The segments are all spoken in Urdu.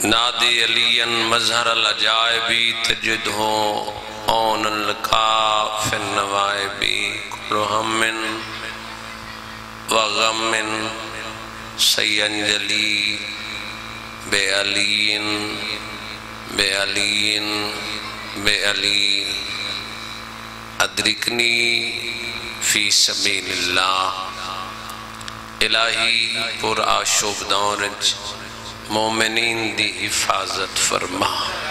نادی علین مظہر العجائبی تجدہوں اون الکاف النوائبی کل ہم وغم سینجلی بے علین بے علین بے علی ادرکنی فی سبیل اللہ الہی پر آشوب دورج مومنین دی حفاظت فرما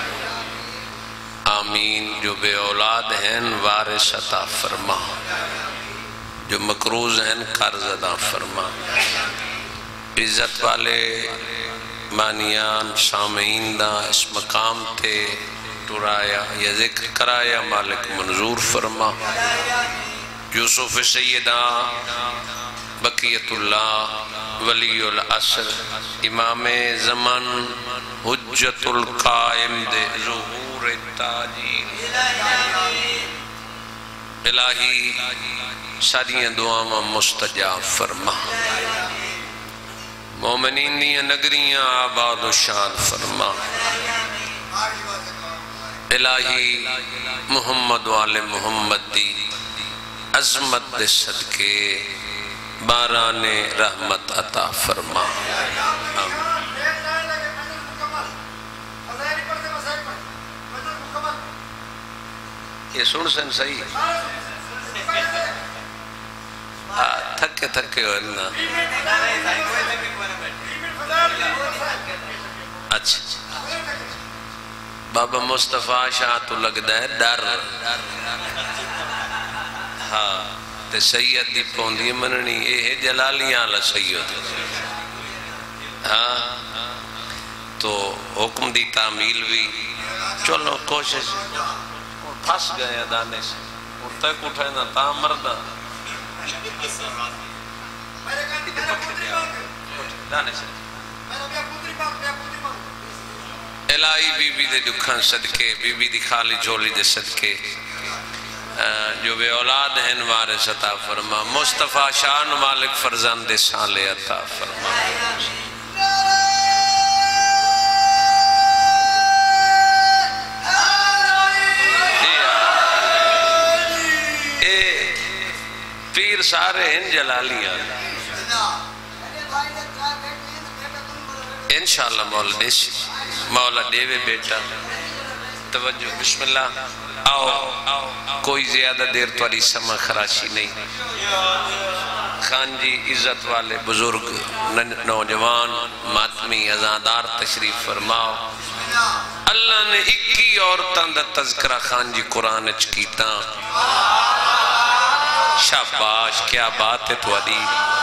آمین جو بے اولاد ہیں وارث عطا فرما جو مقروض ہیں قرض ادا فرما عزت والے مانیان سامعین دا اس مقام تے ٹرایا یا ذکر کرایا مالک منظور فرما یوسف سیدہ بقیت اللہ ولی العصر امام زمان حجت القائم دے ظہور تاجی الہی ساری دعاواں مستجاب فرما مومنین دی نگریاں آباد و شاد فرما الہی محمد وآل محمد دی عظمت دے صدقے باران رحمت عطا فرما یہ سن سن صحیح تھکے تھکے ہو نا اچھا بابا مصطفیٰ شاہ تو لگتا ہے ڈر ہاں تے سید دی پوندی مننی اے جلالیاں اللہ سید ہاں تو حکم دی تعمیل بھی چلو کوشش پھس گئے دانے سے اٹھتے کٹھے نا تا مردہ دانے سے الہی بی بی دے دکھان صدقے بی بی دی خالی جھولی دے صدقے جو بے اولاد ہیں وارث عطا فرما مصطفیٰ شان مالک فرزند صالح عطا فرما اے پیر سارے ہیں جلالیاں انشاءاللہ مولا دیسی مولا دیوے بیٹا توجہ بسم اللہ آؤ کوئی زیادہ دیر تواری سما خراشی نہیں خان جی عزت والے بزرگ نوجوان ماتمی ازادار تشریف فرماؤ اللہ نے 21 عورتان دا تذکرہ خان جی قرآن چکیتا شاباش کیا بات ہے تواری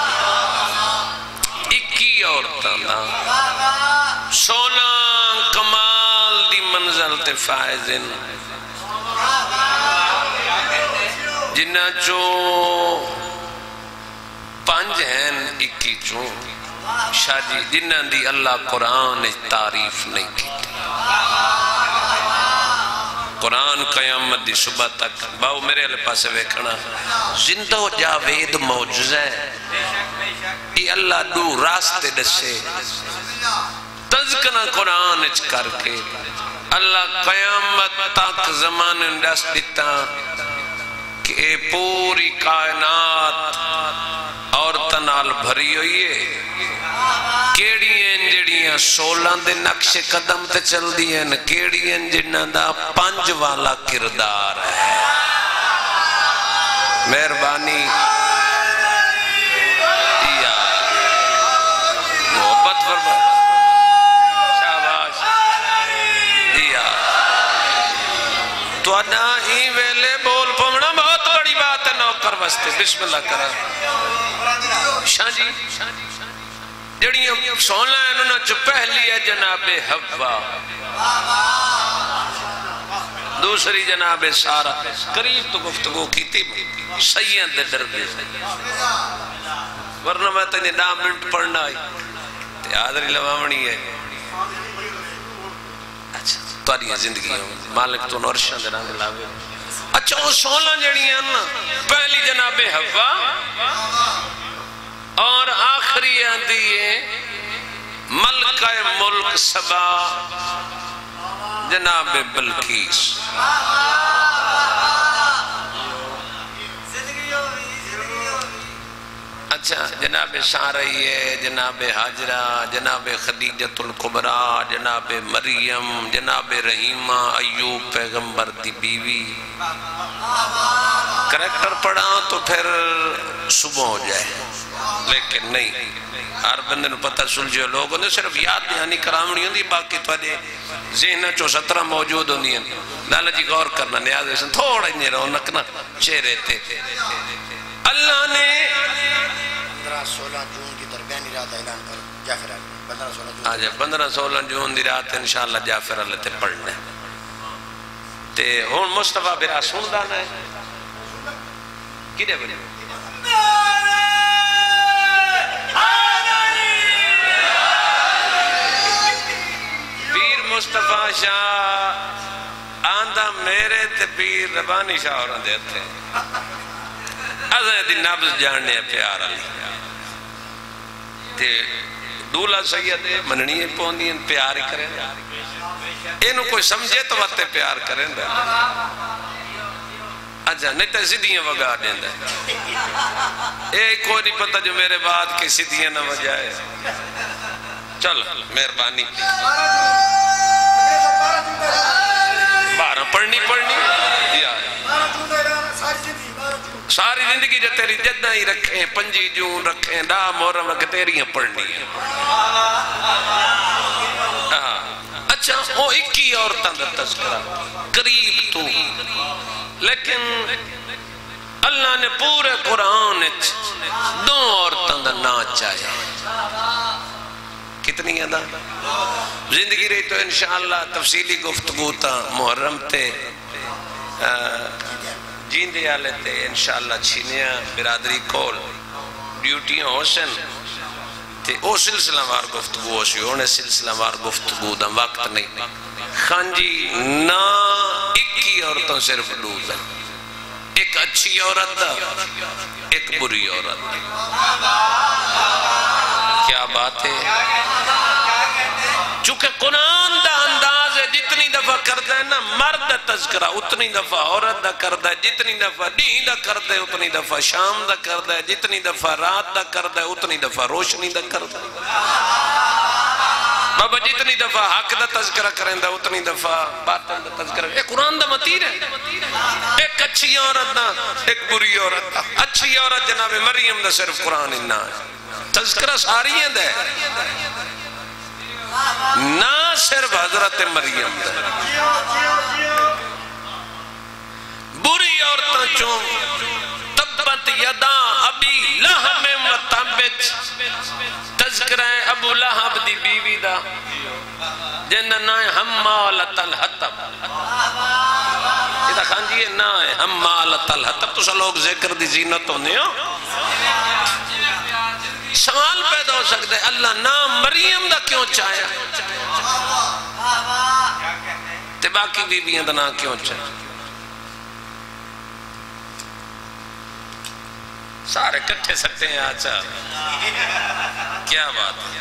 21 عورتان دا سونا کمال دی منزل تے فائزن جنہ چو 5 ہیں 21 چو شاجی جنہ دی اللہ قرآن تعریف نہیں کی قرآن قیامت دی صبح تک باؤ میرے علیہ پاسے ویکھنا زندہ جاوید موجزہ ہے یہ اللہ دو راستے دسے تذکرہ قرآن اچ کر کے اللہ قیامت تک زمان اندس دیتا کہ اے پوری کائنات عورتنال بھری ہوئی ہے کیڑی ہیں جڑیاں 16 دے نقش قدم تے چل دی ہیں کیڑی ہیں جنہ دا 5 والا کردار ہے مہربانی محبت فرما شاباش تو انا ہی ویلے بول پمنا بہت بڑی بات ہے نوکر وستے بسم اللہ کرا شاہ جی جڑیاں سونا ہے انہوں نے پہلی ہے جناب حوا دوسری جناب سارا قریب تو گفتگو کی تھی سید دربی ورنہ میں تنہیں 10 منٹ پڑھنا آئی تے آدری لوامنی ہے اچھا تواری زندگی ہوں مالک تو نورشان دے رنگ لاوے اچھا وہ 16 جڑی ہیں نا پہلی جناب حوا اور آخری آتی ہے ملکہ ملک سبا جناب بلقیس، اچھا جناب سارہ، جناب حاجرہ، جناب خدیجۃ الکبریٰ، جناب مریم، جناب رحیمہ، ایوب پیغمبر دی بیوی، کریکٹر پڑھا تو پھر صبح ہو جائے، لیکن نہیں، ہر بندے نو پتہ سلجھے لوگ ہوندے صرف یاد دہانی کرامنی ہوندی، باقی تھوڑے ذہن چو 17 موجود ہوندی ہیں۔ لالا جی غور کرنا نیاز ہے، تھوڑا ہی رونق نہ چہرے تے۔ اللہ نے 15-16 جون کی درمیانی رات اعلان کر جعفر علی 15-16 جون آج 15-16 جون دی رات انشاءاللہ جعفر علی تے پڑھنے تے ہون مصطفیٰ برا سن دانا ہے کدے بجے پیر مصطفیٰ شاہ آندہ میرے تے پیر ربانی شاہ اور اندے تھے ازاں دی نبض جاننے پیار علی تے دولا سید مننی پوندی پیار ہی کریں اینو کوئی سمجھے تو وقت پیار کریں دا اچھا نہیں تو سیدھیاں وگا دیں دا کوئی نہیں پتہ جو میرے بعد کی سیدھیاں نہ وجائے چل مہربانی 12 پڑھنی ساری زندگی جو تیری جدہ ہی رکھیں 5 جون رکھیں دا محرم رکھیں تیری ہیں پڑھنی ہیں اچھا وہ 21 عورتاں دا تذکرہ قریب تو لیکن اللہ نے پورے قرآن 2 عورتاں دا نا چاہے کتنی ہے دا زندگی رہی تو انشاءاللہ تفصیلی گفتگو تا محرم تے جیندے آلے تے انشاءاللہ چھینیاں برادری کول ڈیوٹیاں حسن تے او سلسلہ وار گفتگو ہوشی ہونے سلسلہ وار گفتگو دا وقت نہیں خانجی نا 21 عورتوں صرف لوز ہے ایک اچھی عورت دا ایک بری عورت دا کیا بات ہے چونکہ قرآن دا انداز ہے جتنی دفعہ کردہ ہے نا مرد تذکرہ اتنی دفعہ عورت دا کردہ ہے جتنی دفعہ دین دا کردہ ہے اتنی دفعہ شام دا کردہ ہے جتنی دفعہ رات دا کردہ ہے اتنی دفعہ روشنی دا کردہ ہے بابا جتنی دفعہ حق دا تذکرہ کریں دا اتنی دفعہ باطن دا تذکرہ ایک قرآن دا متیر ہے ایک اچھی عورت دا ایک بری عورت دا اچھی عورت جناب مریم دا صرف قرآن انہا ہے تذکرہ ساری ہیں دے نہ صرف حضرت مریم دا بری عورتاں چون تبت یدا ابی لہب و تبت تذکرہ ابو لہب دی بیوی دا جنہ نائے حمالت الحطب یہ دا خانجی ہے نائے حمالت الحطب تو سا لوگ ذکر دی زینت ہونے ہو سوال پیدا ہو سکتا ہے اللہ نام مریم دا کیوں چاہیا تے باقی بیویاں دا نام کیوں چاہیا سارے کٹھے سکتے ہیں آچھا کیا بات ہے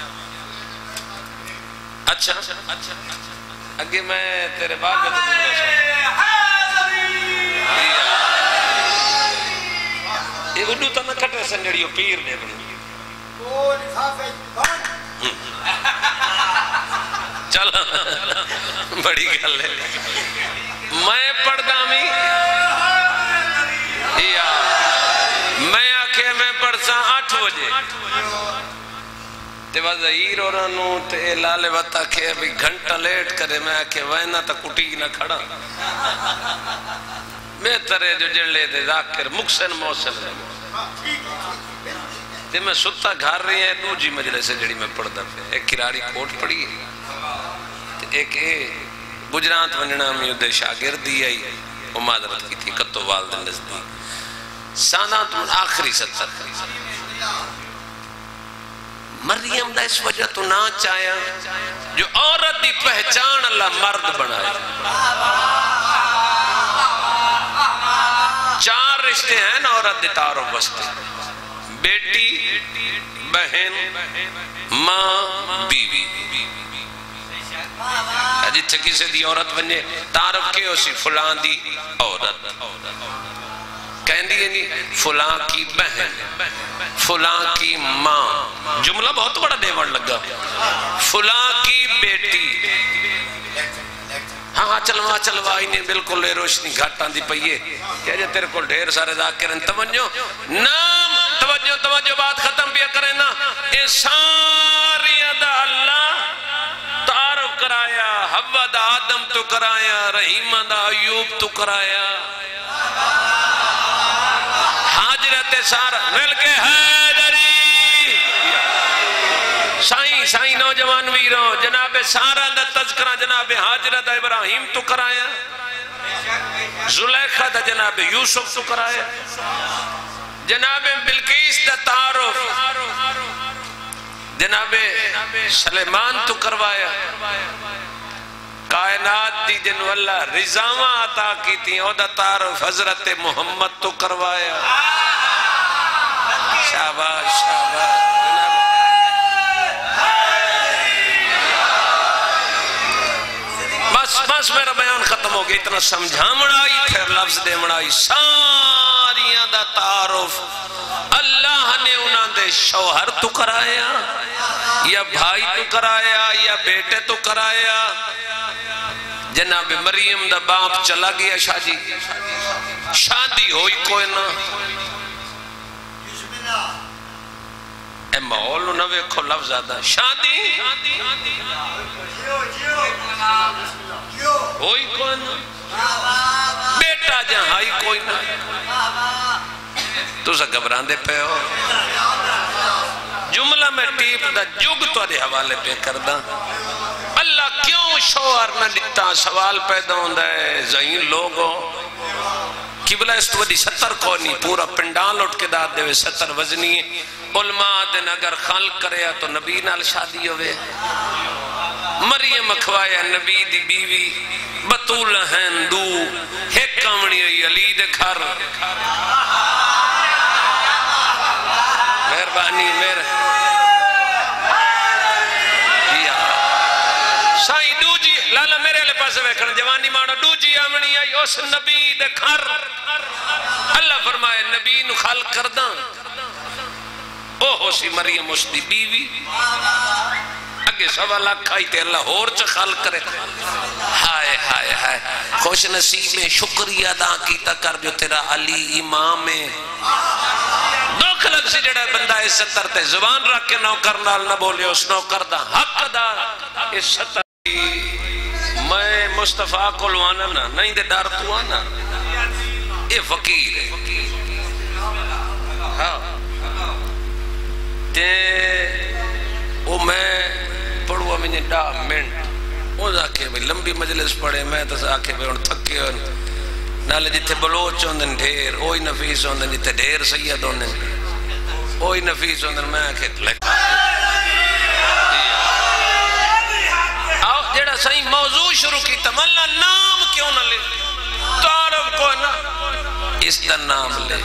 اچھا اگے میں تیرے باغ میں یہ اڈو تا نہ کٹھے سنجڑیو پیر نے بنی چل بڑی گل ہے میں پڑھدا میں میں آکھے میں پڑھسا 8 بجے تے وزیر اورانو تے لالے وطا کھے ابھی گھنٹہ لیٹ کرے میں آکھے وینا تا کٹی نہ کھڑا میں ترے جو جڑلے دے ذاکر مکسن موسل ہے تے میں ستا گھار رہی ہیں دو جی مجلے سے جڑی میں پڑھ دا پہ ایک کراڑی کوٹ پڑی ہے ایک گجرات ونجنا میں دے شاگردی آئی وہ معذرت کی تھی کتو والد نزدی سانات من آخری 70 مریم دا اس وجہ تو نہ چاہیا جو عورت دی پہچان اللہ مرد بنائے 4 رشتے ہیں نا عورت دی تعارف بستے بیٹی بہن ماں بیوی جتھے کسی دی عورت بنے تعارف کے اسی فلان دی عورت کہن دی نہیں فلان کی بہن فلان کی ماں جملہ بہت بڑا دیوان لگا فلان کی بیٹی ہاں چلوا انہیں بالکل روشنی گھاٹاں دی پئیے کہہ جائے تیرے کو ڈھیر سارے ذاکرن توجہ نام توجہ بات ختم بھی کریں نا اے ساری دا اللہ تعارف کرایا حوا دا آدم تو کرایا رحیمہ دا ایوب تو کرایا حاجرت سارا مل کے حیدری سائیں نوجوان ویروں جناب سارا دا تذکرہ جناب حاجرت ابراہیم تو کرایا زلیخہ دا جناب یوسف تو کرایا جناب بلقیس دا تعارف جناب سلیمان تو کروایا کائنات دی جنو اللہ رضاواں عطا کی تھی او دا تعارف حضرت محمد تو کروایا شاباش شاباش بس میرا بیان ختم ہو گیا اتنا سمجھا مڑائی پھر لفظ دے مڑائی ساریاں دا تعارف اللہ نے انہاں دے شوہر تو کرایا یا بھائی تو کرایا یا بیٹے تو کرایا جناب مریم دا باپ چلا گیا شادی ہوئی کوئی نہ اے ماحول نہ ویکھو لفظ آدھا شادی ہوئی کوئی نہ بیٹا جہائی کوئی نہ تو سا گھبران دے پہ ہو جملہ میں ٹیپ دا جگ تو دے حوالے پہ کردہ اللہ کیوں شوہر نہ دیتا سوال پیدا ہوندہ ہے زہین لوگوں قبلہ اس تو دی 70 کونی پورا پنڈان لوٹ کے داد دے وے 70 وزنی علماء دن اگر خلق کریا تو نبی نال شادی ہوئے مریم اکھوایا نبی دی بیوی بطول ہندو ایک کامنی ہوئی علی دے گھر مہربانی میرے سائیں دو جی لالا میرے لے پاسے ویکھن جوانی مانا دو جی آمنی آئی اس نبی دے گھر اللہ فرمائے نبی نو خلق کرداں او ہو سی مریم اس دی بیوی اگے سوا لاکھ آئی تے اللہ اور چا خلق کرے ہائے ہائے ہائے خوش نصیب میں شکریہ دا کیتا کر جو تیرا علی امام ہے دکھ لگ سے جڑا بندہ اس ستر تے زبان رکھ کے نوکر نال نہ بولے اس نوکر دا حق دا اس ستر میں مصطفیٰ کو لوانا نا نہیں دے ڈار تو آنا اے فقیر ہے ہاں تے او میں پڑھوا میں نے 10 منٹ او آکھے بھئی لمبی مجلس پڑھے میں تو آکھے بھئی ان تھکے ہوں نالے جتے بلوچ ہوندن ڈھیر اوہی نفیس ہوندن جتے ڈھیر سید ہوندن اوہی نفیس ہوندن میں آکھے لکھ آؤ جیڑا صحیح موضوع شروع کی تمنا نام کیوں نہ لے تعارف کو نہ اس دا نام لے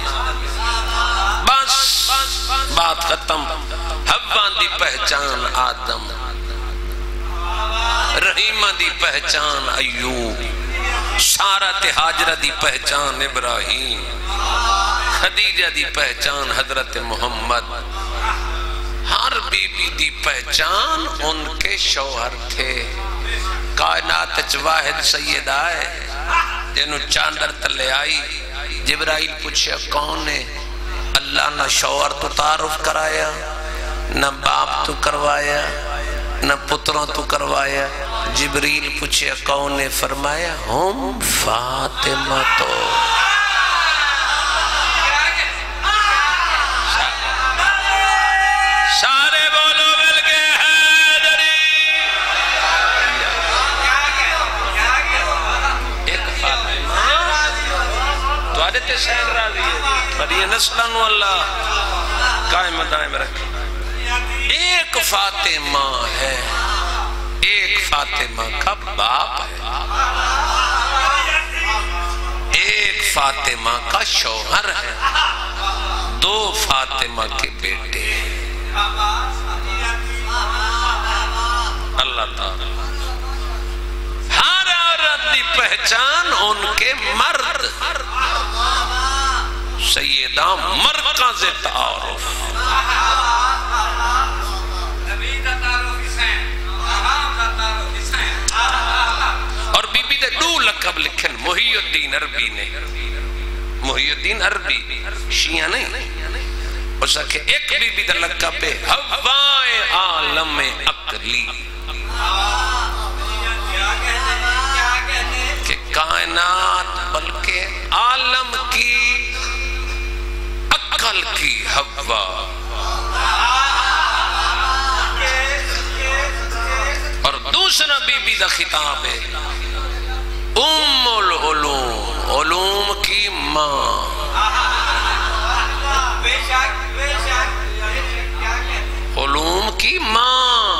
بس بات ختم حوان دی پہچان آدم رحیمہ دی پہچان ایوب سارت حاجرہ دی پہچان ابراہیم خدیجہ دی پہچان حضرت محمد ہر بی بی دی پہچان ان کے شوہر تھے کائنات واحد سید آئے جنہوں چاندر تلے آئی جبرائیل پوچھا کون ہے اللہ نہ شوہر تو تعارف کرایا نہ باپ تو کروایا نہ پتروں تو کروایا جبریل پوچھے کون نے فرمایا ہم فاطمہ تو سارے بولو مل کے حیدری ایک فاطمہ تو آدھے تے سین راضی ہے پر یہ نسلانو اللہ قائم دائم رکھے ایک فاطمہ ہے ایک فاطمہ کا باپ ہے ایک فاطمہ کا شوہر ہے 2 فاطمہ کے بیٹے اللہ تعالی ہر عورت دی پہچان ان کے مرد سیدہ مرکز تعارف اور بی بی دے دو لقب لکھن محی الدین عربی نے محی الدین عربی شیعہ نہیں اس کہ ایک بی بی دے لقب ہے ہوائے عالم عقلی کہ کائنات بلکہ عالم کی عقل کی ہوا اور دوسرا بی بی دا خطاب ہے ام العلوم علوم کی ماں علوم کی ماں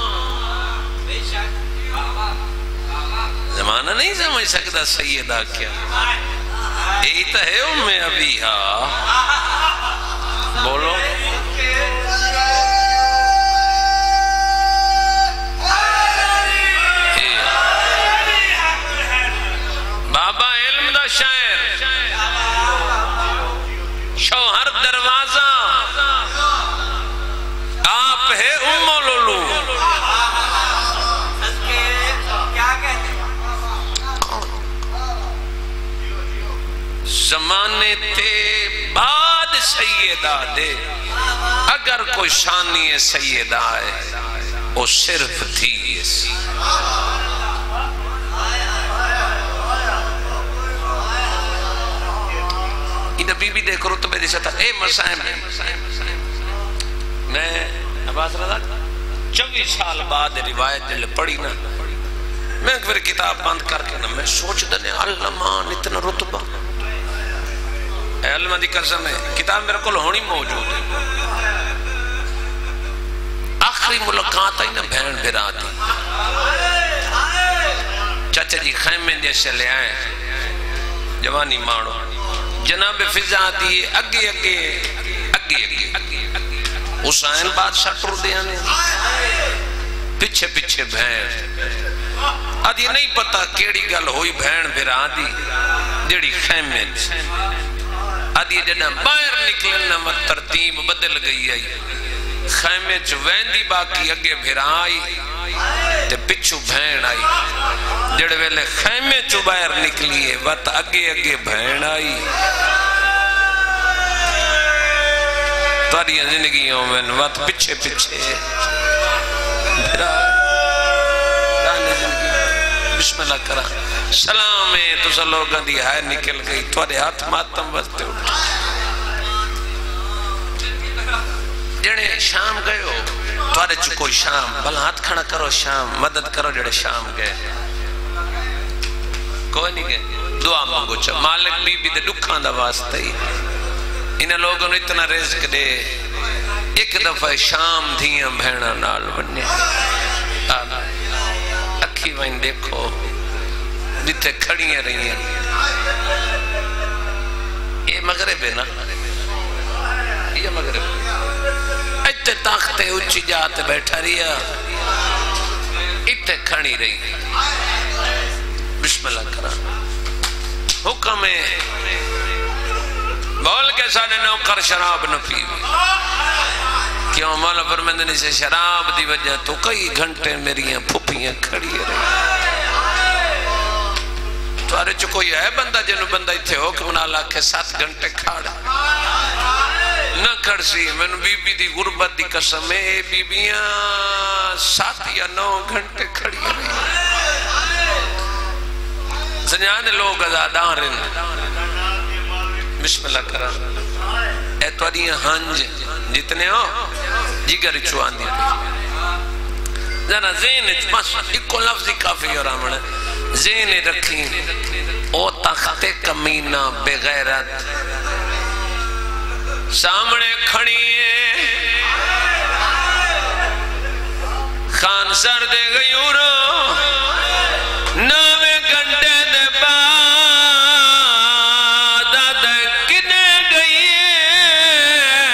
زمانہ نہیں سمجھ سکتا سیدہ کیا یہی تو ہے ام ابیہا بولو بابا علم دا شاعر شوہر دروازہ آپ ہے ام العلوم زمانے تے بعد سیدہ دے اگر کوئی شانی سیدہ ہے وہ صرف تھی اسی انہیں بی بی دیکھ رتبے دیسا تھا اے مسائم میں عباس رضا 24 سال بعد روایت جلے پڑھی نا میں پھر کتاب بند کر کے نا میں سوچ دنے علمان اتنا رتبہ اے علمہ دی قسم ہے کتاب میرے کو ہونی موجود ہے آخری ملاقات آئی نا بہن بھرا دی چاچا جی خیمے جیسے لے آئے جوانی مانو جناب فضا دیئے اگے حسین بادشاہ ٹر دیا نے پچھے پچھے بہن آدھی نہیں پتا کیڑی گل ہوئی بہن بھرا دی جڑی خیمے آدھی جنہ باہر نکلنا مت ترتیب بدل گئی آئی خیمے چو ویندی باقی اگے بھرا آئی تے پچھو بہن آئی جڑے ویلے خیمے چو باہر نکلیے وقت اگے بہن آئی تواری زندگیوں میں وقت پچھے بھرا بسم اللہ کرا سلام ہے تو سا لوگاں دی ہائے نکل گئی توارے ہاتھ ماتم بستے اٹھ جڑے شام گئے ہو توارے چکو شام بل ہاتھ کھڑا کرو شام مدد کرو جڑے شام گئے کوئی نہیں گئے دعا مانگو چاہ مالک بی بی دے دکھان دا واسطہ ہی انہیں لوگوں نے اتنا رزق دے ایک دفعہ شام دھیاں بھیڑا نال بننے اکھی وائن دیکھو جتے کھڑیاں رہی ہیں یہ مغرب ہے نا یہ مغرب ہے اتے تاختے اچھی جاتے بیٹھا رہیا اتے کھڑی رہی بسم اللہ کرا حکم ہے بول کے سانے نوکر شراب نہ پیوی کیوں مولا فرمندنی سے شراب دی وجہ تو کئی گھنٹے میریاں پھپیاں کھڑی رہی توارے چو کوئی ہے بندہ جنہوں بندہ اتھے حکم نہ لا کے 7 گھنٹے کھاڑا نہ کرسی میں نے بی بی دی غربت دی قسم ہے بی بیاں 7 یا 9 گھنٹے کھڑی رہی زنیانے لوگ ازادان رہن بسم اللہ کرا اے توڑیاں ہنج جتنے ہو جگر چوان دی جانا زین بس ایکو لفظی کافی اور آمنا زین رکھیں او تخت کمینہ بغیرت سامنے کھڑیے خان سر دے گیورو نامے گھنٹے دے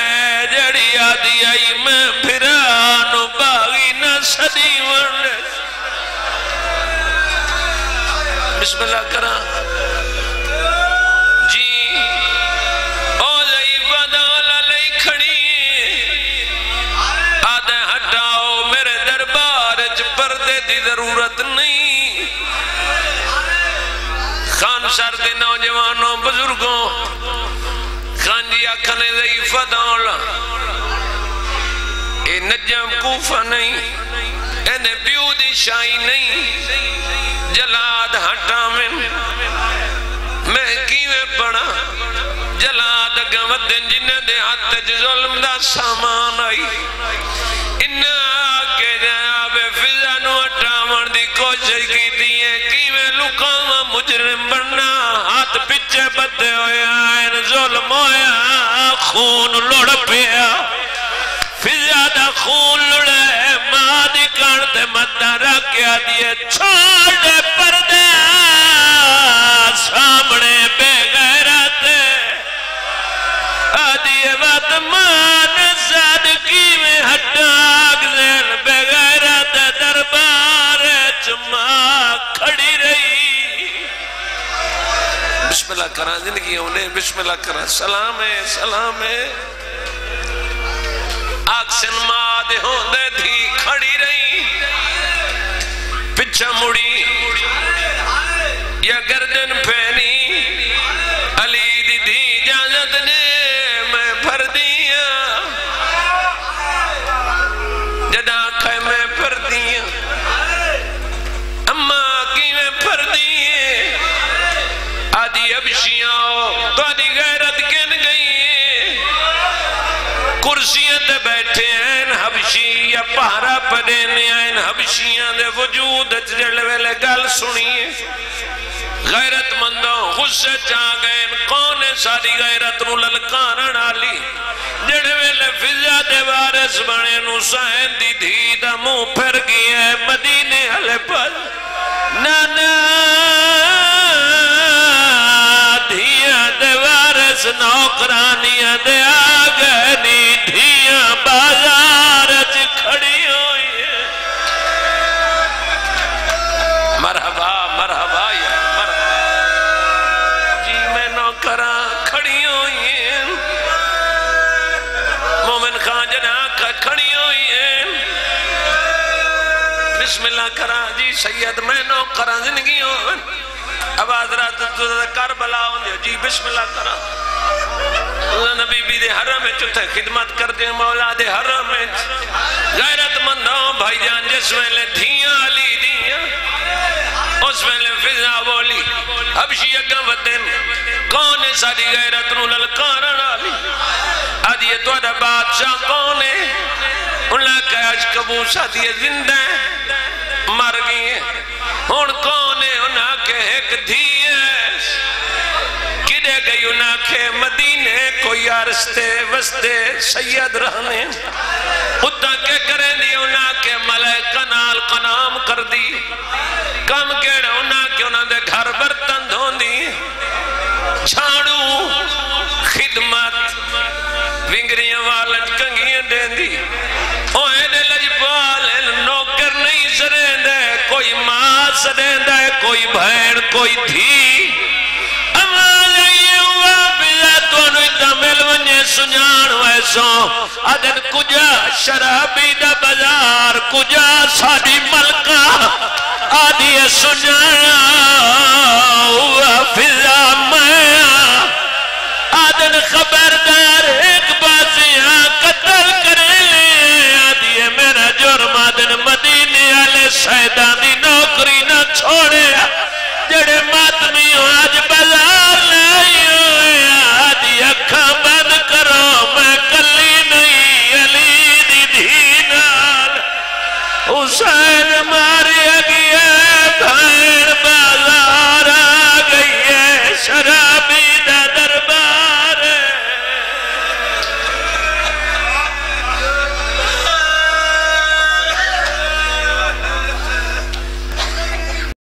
سدی ورد بسم اللہ کرا جی او ضعیفہ دالا لئی کھڑی آدھے ہٹاؤ میرے دربار پردے دی ضرورت نہیں خان سر دے نوجوانوں بزرگوں خان جی آکھنے ضعیفہ دالا اے نجم کوفہ نہیں انہیں پیو دی شائی نہیں جلاد ہٹا میں کیویں پڑا جلاد گمدن جنہ دے ہاتھ ظلم دا سامان آئی انہا کے جناب فضا نو ہٹا دی کوشش کی دیئے کیویں لکاما مجرم بننا ہاتھ پچھے بدے ہویا ظلم ہویا خون لڑ پیا فضا دا خون لڑے ماں دی کانتے مدہ رکھیا دیئے چھوڑ دے پردے سامنے بے غیرت آدھیے بات مان صادقی میں ہٹاک زین بے غیرت دربار چماں کھڑی رہی بسم اللہ کرا زندگی انہیں بسم اللہ کرا سلام ہے سلام ہے آکسن ماد ہوندے تھی کھڑی رہی پچھا مڑی یا گردن پہنی علی دی دی اجازت نے میں بھر دیا جدا کھائے میں بھر دیا اماں کی میں بھر دیئے آدھی ابشیاں تو آدھی غیرت کن گئی کرسیاں تے بیٹھے ہیں حبشی یا پہرا پڑھنے ہیں حبشیاں دے وجود جڑے ویلے گل سنیے غیرت مندوں غصے چاہ گئے کون ہے ساری غیرت رو للکارن آلی جڑے ویلے فضا دے وارث بنے نو سائن دی دھی دا منہ پھر گیا ہے مدینے والے پر نانا دھیاں دے وارث نوکرانیاں دے آگنی دھیاں بازار کھڑی ہوئی ہے مرحبا مرحبا یا مرحبا جی میں نوکراں کھڑی ہوئی ہیں مومن خان جناکہ کھڑی ہوئی ہیں بسم اللہ کرا جی سید میں نوکراں زندگی ہوں اب حضرات کربلا ہوں جی بسم اللہ کرا نبی بھی دے حرم میں چوتھے خدمت کر دے مولا دے حرم میں غیرت مندوں بھائی جان جس ویلے دھیاں علی دیاں اس ویلے فضا بولی حبشی اگم ودن کون ہے ساری غیرت نو للکارن آلی آدھیے تو ادا بادشاہ کون ہے انہاں کہا اشکبوسہ دیئے زندہ مر گئی ہیں ہون کون ہے انہاں کے ایک دھیے کدے گئی انہاں کے مدینے کوئی عرصتے وستے سید رہنے اتنا کے کریں دی انہاں کے ملائکہ نال قنام کر دی کم کیڑے انہاں کے انہاں دے گھر برتن دھون دی چھاڑو خدمت ونگریاں والن کنگیاں دین دی اوہ نے لجپال نوکر نہیں سرین دے کوئی ماں سرین دے کوئی بھین کوئی دھی سنجان ویسوں ادن کجا شرابی دا بازار کجا ساڑی ملکہ آدھی سنجان فضا